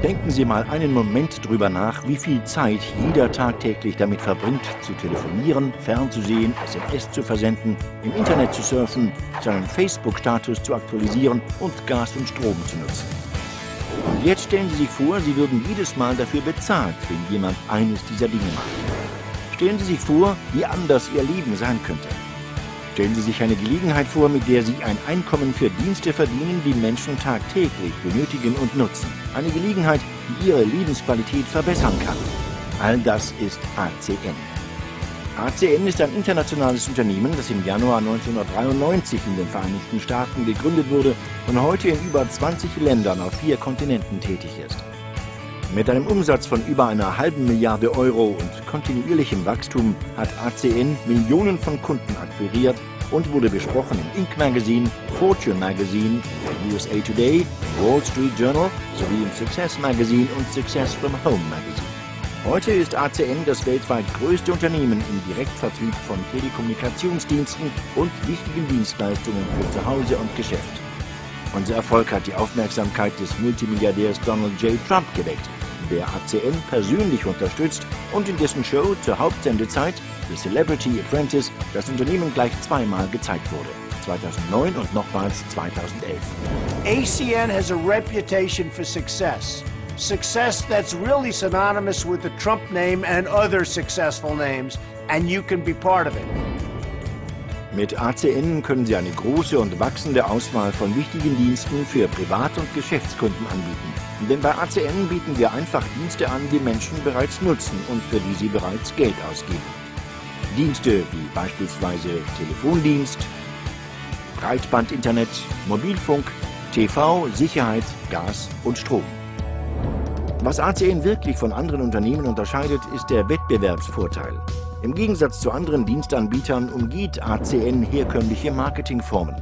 Denken Sie mal einen Moment drüber nach, wie viel Zeit jeder tagtäglich damit verbringt, zu telefonieren, fernzusehen, SMS zu versenden, im Internet zu surfen, seinen Facebook-Status zu aktualisieren und Gas und Strom zu nutzen. Und jetzt stellen Sie sich vor, Sie würden jedes Mal dafür bezahlt, wenn jemand eines dieser Dinge macht. Stellen Sie sich vor, wie anders Ihr Leben sein könnte. Stellen Sie sich eine Gelegenheit vor, mit der Sie ein Einkommen für Dienste verdienen, die Menschen tagtäglich benötigen und nutzen. Eine Gelegenheit, die Ihre Lebensqualität verbessern kann. All das ist ACN. ACN ist ein internationales Unternehmen, das im Januar 1993 in den Vereinigten Staaten gegründet wurde und heute in über 20 Ländern auf 4 Kontinenten tätig ist. Mit einem Umsatz von über einer halben Milliarde Euro und kontinuierlichem Wachstum hat ACN Millionen von Kunden akquiriert und wurde besprochen im Inc. Magazine, Fortune Magazine, der USA Today, Wall Street Journal sowie im Success Magazine und Success from Home Magazine. Heute ist ACN das weltweit größte Unternehmen im Direktvertrieb von Telekommunikationsdiensten und wichtigen Dienstleistungen für Zuhause und Geschäft. Unser Erfolg hat die Aufmerksamkeit des Multimilliardärs Donald J. Trump geweckt, der ACN persönlich unterstützt und in dessen Show zur Hauptsendezeit, The Celebrity Apprentice, das Unternehmen gleich zweimal gezeigt wurde. 2009 und nochmals 2011. ACN has a reputation for success. Success that's really synonymous with the Trump name and other successful names, and you can be part of it. Mit ACN können Sie eine große und wachsende Auswahl von wichtigen Diensten für Privat- und Geschäftskunden anbieten. Denn bei ACN bieten wir einfach Dienste an, die Menschen bereits nutzen und für die sie bereits Geld ausgeben. Dienste wie beispielsweise Telefondienst, Breitbandinternet, Mobilfunk, TV, Sicherheit, Gas und Strom. Was ACN wirklich von anderen Unternehmen unterscheidet, ist der Wettbewerbsvorteil. Im Gegensatz zu anderen Dienstanbietern umgeht ACN herkömmliche Marketingformen.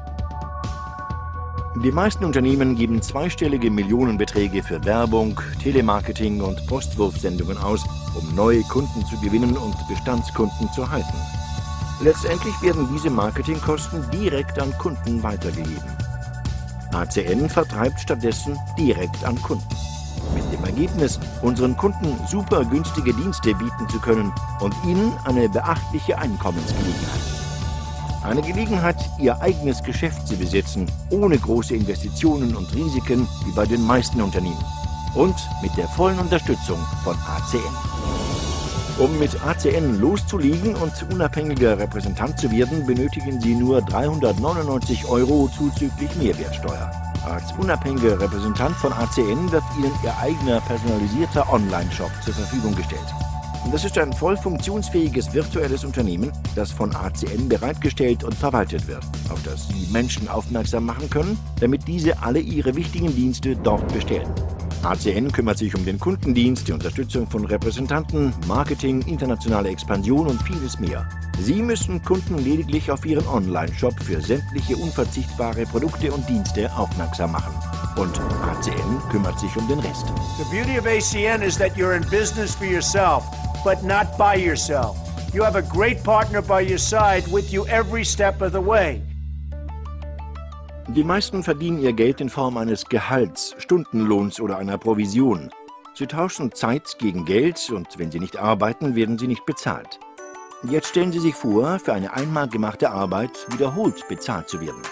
Die meisten Unternehmen geben zweistellige Millionenbeträge für Werbung, Telemarketing und Postwurfsendungen aus, um neue Kunden zu gewinnen und Bestandskunden zu halten. Letztendlich werden diese Marketingkosten direkt an Kunden weitergegeben. ACN vertreibt stattdessen direkt an Kunden. Mit dem Ergebnis, unseren Kunden super günstige Dienste bieten zu können und ihnen eine beachtliche Einkommensgelegenheit. Eine Gelegenheit, ihr eigenes Geschäft zu besitzen, ohne große Investitionen und Risiken wie bei den meisten Unternehmen. Und mit der vollen Unterstützung von ACN. Um mit ACN loszulegen und unabhängiger Repräsentant zu werden, benötigen Sie nur 399 € zuzüglich Mehrwertsteuer. Als unabhängiger Repräsentant von ACN wird Ihnen Ihr eigener personalisierter Online-Shop zur Verfügung gestellt. Das ist ein voll funktionsfähiges virtuelles Unternehmen, das von ACN bereitgestellt und verwaltet wird, auf das Sie Menschen aufmerksam machen können, damit diese alle ihre wichtigen Dienste dort bestellen. ACN kümmert sich um den Kundendienst, die Unterstützung von Repräsentanten, Marketing, internationale Expansion und vieles mehr. Sie müssen Kunden lediglich auf Ihren Online-Shop für sämtliche unverzichtbare Produkte und Dienste aufmerksam machen. Und ACN kümmert sich um den Rest. The beauty of ACN is that you're in business for yourself, but not by yourself. You have a great partner by your side with you every step of the way. Die meisten verdienen ihr Geld in Form eines Gehalts, Stundenlohns oder einer Provision. Sie tauschen Zeit gegen Geld und wenn sie nicht arbeiten, werden sie nicht bezahlt. Jetzt stellen Sie sich vor, für eine einmal gemachte Arbeit wiederholt bezahlt zu werden.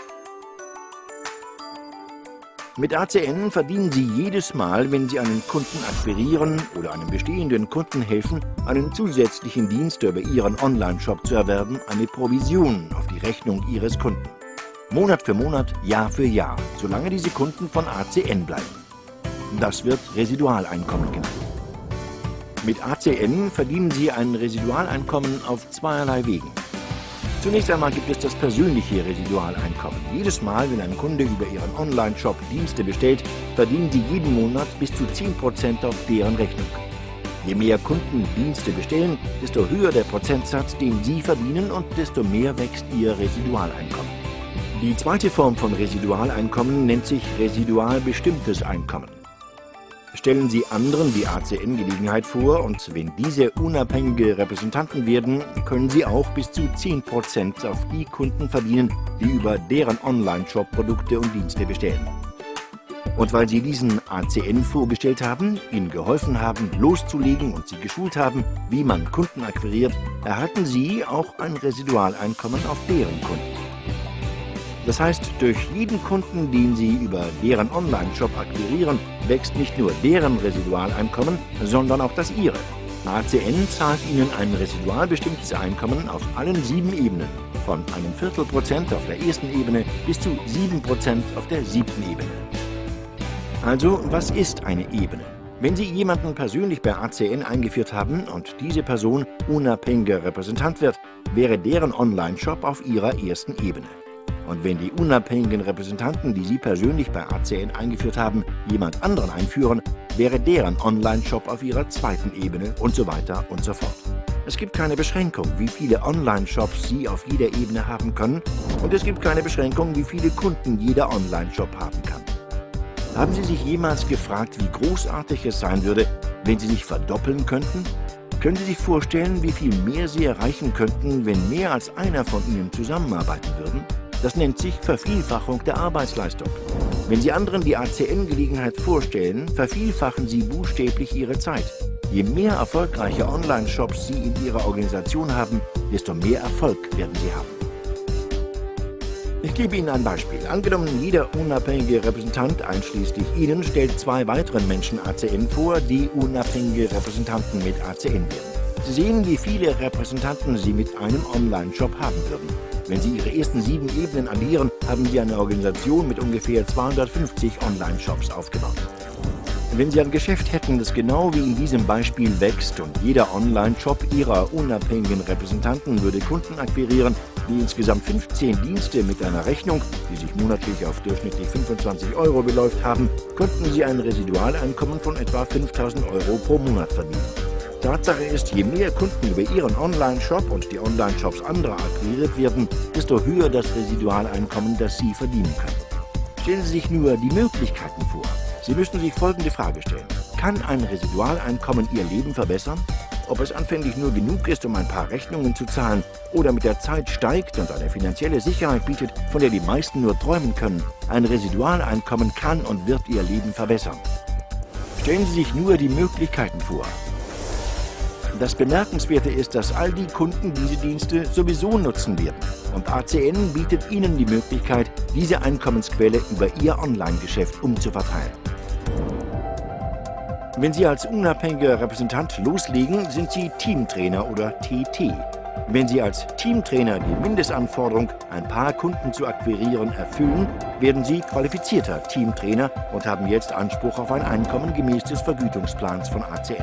Mit ACN verdienen Sie jedes Mal, wenn Sie einen Kunden akquirieren oder einem bestehenden Kunden helfen, einen zusätzlichen Dienst über Ihren Online-Shop zu erwerben, eine Provision auf die Rechnung Ihres Kunden. Monat für Monat, Jahr für Jahr, solange diese Kunden von ACN bleiben. Das wird Residualeinkommen genannt. Mit ACN verdienen Sie ein Residualeinkommen auf zweierlei Wegen. Zunächst einmal gibt es das persönliche Residualeinkommen. Jedes Mal, wenn ein Kunde über Ihren Online-Shop Dienste bestellt, verdienen Sie jeden Monat bis zu 10% auf deren Rechnung. Je mehr Kunden Dienste bestellen, desto höher der Prozentsatz, den Sie verdienen und desto mehr wächst Ihr Residualeinkommen. Die zweite Form von Residualeinkommen nennt sich residualbestimmtes Einkommen. Stellen Sie anderen die ACN Gelegenheit vor und wenn diese unabhängige Repräsentanten werden, können Sie auch bis zu 10% auf die Kunden verdienen, die über deren Online-Shop Produkte und Dienste bestellen. Und weil Sie diesen ACN vorgestellt haben, Ihnen geholfen haben, loszulegen und Sie geschult haben, wie man Kunden akquiriert, erhalten Sie auch ein Residualeinkommen auf deren Kunden. Das heißt, durch jeden Kunden, den Sie über deren Online-Shop akquirieren, wächst nicht nur deren Residualeinkommen, sondern auch das Ihre. ACN zahlt Ihnen ein residualbestimmtes Einkommen auf allen 7 Ebenen, von einem Viertelprozent auf der ersten Ebene bis zu 7% auf der 7. Ebene. Also, was ist eine Ebene? Wenn Sie jemanden persönlich bei ACN eingeführt haben und diese Person unabhängiger Repräsentant wird, wäre deren Online-Shop auf Ihrer ersten Ebene. Und wenn die unabhängigen Repräsentanten, die Sie persönlich bei ACN eingeführt haben, jemand anderen einführen, wäre deren Online-Shop auf ihrer zweiten Ebene und so weiter und so fort. Es gibt keine Beschränkung, wie viele Online-Shops Sie auf jeder Ebene haben können, und es gibt keine Beschränkung, wie viele Kunden jeder Online-Shop haben kann. Haben Sie sich jemals gefragt, wie großartig es sein würde, wenn Sie sich verdoppeln könnten? Können Sie sich vorstellen, wie viel mehr Sie erreichen könnten, wenn mehr als einer von Ihnen zusammenarbeiten würden? Das nennt sich Vervielfachung der Arbeitsleistung. Wenn Sie anderen die ACN-Gelegenheit vorstellen, vervielfachen Sie buchstäblich Ihre Zeit. Je mehr erfolgreiche Online-Shops Sie in Ihrer Organisation haben, desto mehr Erfolg werden Sie haben. Ich gebe Ihnen ein Beispiel. Angenommen, jeder unabhängige Repräsentant, einschließlich Ihnen, stellt 2 weiteren Menschen ACN vor, die unabhängige Repräsentanten mit ACN werden. Sie sehen, wie viele Repräsentanten Sie mit einem Online-Shop haben würden. Wenn Sie Ihre ersten 7 Ebenen addieren, haben Sie eine Organisation mit ungefähr 250 Online-Shops aufgebaut. Wenn Sie ein Geschäft hätten, das genau wie in diesem Beispiel wächst und jeder Online-Shop Ihrer unabhängigen Repräsentanten würde Kunden akquirieren, die insgesamt 15 Dienste mit einer Rechnung, die sich monatlich auf durchschnittlich 25 € beläuft haben, könnten Sie ein Residualeinkommen von etwa 5.000 € pro Monat verdienen. Tatsache ist, je mehr Kunden über Ihren Online-Shop und die Online-Shops anderer akquiriert werden, desto höher das Residualeinkommen, das Sie verdienen können. Stellen Sie sich nur die Möglichkeiten vor. Sie müssen sich folgende Frage stellen: Kann ein Residualeinkommen Ihr Leben verbessern? Ob es anfänglich nur genug ist, um ein paar Rechnungen zu zahlen, oder mit der Zeit steigt und eine finanzielle Sicherheit bietet, von der die meisten nur träumen können, ein Residualeinkommen kann und wird Ihr Leben verbessern. Stellen Sie sich nur die Möglichkeiten vor. Das Bemerkenswerte ist, dass all die Kunden diese Dienste sowieso nutzen werden. Und ACN bietet Ihnen die Möglichkeit, diese Einkommensquelle über Ihr Online-Geschäft umzuverteilen. Wenn Sie als unabhängiger Repräsentant loslegen, sind Sie Teamtrainer oder TT. Wenn Sie als Teamtrainer die Mindestanforderung, ein paar Kunden zu akquirieren, erfüllen, werden Sie qualifizierter Teamtrainer und haben jetzt Anspruch auf ein Einkommen gemäß des Vergütungsplans von ACN.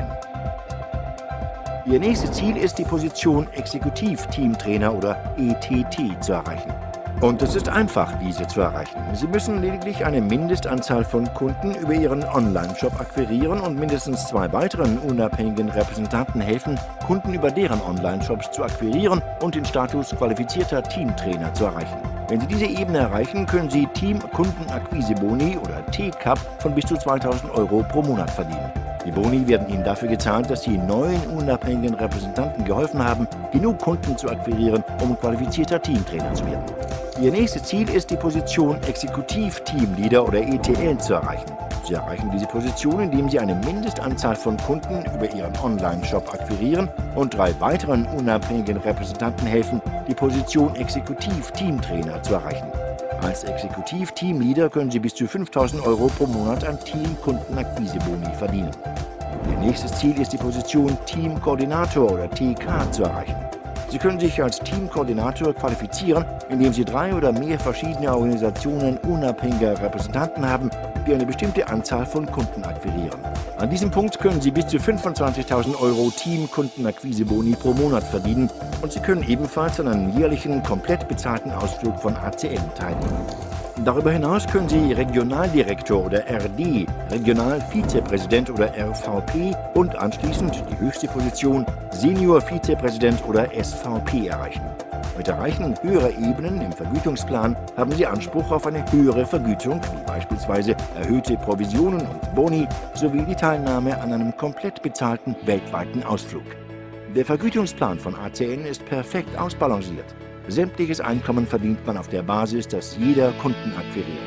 Ihr nächstes Ziel ist, die Position Exekutiv-Teamtrainer oder ETT zu erreichen. Und es ist einfach, diese zu erreichen. Sie müssen lediglich eine Mindestanzahl von Kunden über Ihren Online-Shop akquirieren und mindestens 2 weiteren unabhängigen Repräsentanten helfen, Kunden über deren Online-Shops zu akquirieren und den Status qualifizierter Teamtrainer zu erreichen. Wenn Sie diese Ebene erreichen, können Sie Team-Kundenakquise-Boni oder TCAP von bis zu 2.000 € pro Monat verdienen. Die Boni werden Ihnen dafür gezahlt, dass Sie 9 unabhängigen Repräsentanten geholfen haben, genug Kunden zu akquirieren, um qualifizierter Teamtrainer zu werden. Ihr nächstes Ziel ist, die Position Exekutiv-Teamleader oder ETL zu erreichen. Sie erreichen diese Position, indem Sie eine Mindestanzahl von Kunden über Ihren Online-Shop akquirieren und 3 weiteren unabhängigen Repräsentanten helfen, die Position Exekutiv-Teamtrainer zu erreichen. Als Exekutiv-Teamleader können Sie bis zu 5.000 € pro Monat an Team-Kundenakquise-Boni verdienen. Ihr nächstes Ziel ist, die Position Teamkoordinator oder TK zu erreichen. Sie können sich als Teamkoordinator qualifizieren, indem Sie 3 oder mehr verschiedene Organisationen unabhängiger Repräsentanten haben, die eine bestimmte Anzahl von Kunden akquirieren. An diesem Punkt können Sie bis zu 25.000 € Team-Kundenakquise-Boni pro Monat verdienen und Sie können ebenfalls an einem jährlichen, komplett bezahlten Ausflug von ACN teilnehmen. Darüber hinaus können Sie Regionaldirektor oder RD, Regionalvizepräsident oder RVP und anschließend die höchste Position Senior-Vizepräsident oder SVP erreichen. Mit Erreichen höherer Ebenen im Vergütungsplan haben Sie Anspruch auf eine höhere Vergütung, wie beispielsweise erhöhte Provisionen und Boni, sowie die Teilnahme an einem komplett bezahlten weltweiten Ausflug. Der Vergütungsplan von ACN ist perfekt ausbalanciert. Sämtliches Einkommen verdient man auf der Basis, dass jeder Kunden akquiriert.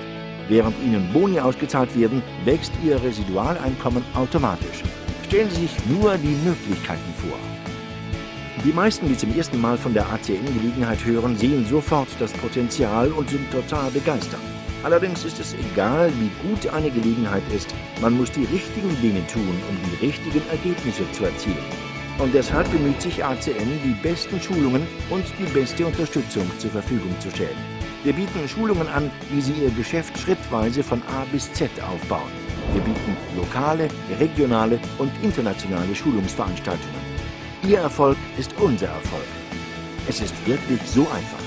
Während Ihnen Boni ausgezahlt werden, wächst Ihr Residualeinkommen automatisch. Stellen Sie sich nur die Möglichkeiten vor. Die meisten, die zum ersten Mal von der ACN-Gelegenheit hören, sehen sofort das Potenzial und sind total begeistert. Allerdings ist es egal, wie gut eine Gelegenheit ist, man muss die richtigen Dinge tun, um die richtigen Ergebnisse zu erzielen. Und deshalb bemüht sich ACN, die besten Schulungen und die beste Unterstützung zur Verfügung zu stellen. Wir bieten Schulungen an, wie Sie Ihr Geschäft schrittweise von A bis Z aufbauen. Wir bieten lokale, regionale und internationale Schulungsveranstaltungen. Ihr Erfolg ist unser Erfolg. Es ist wirklich so einfach.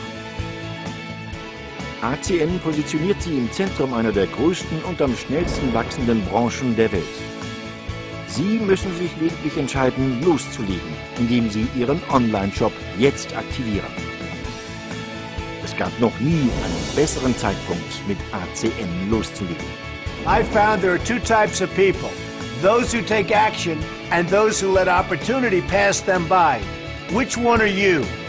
ACN positioniert Sie im Zentrum einer der größten und am schnellsten wachsenden Branchen der Welt. Sie müssen sich lediglich entscheiden, loszulegen, indem Sie Ihren Online-Shop jetzt aktivieren. Es gab noch nie einen besseren Zeitpunkt, mit ACN loszulegen. I found there are two types of people. Those who take action and those who let opportunity pass them by. Which one are you?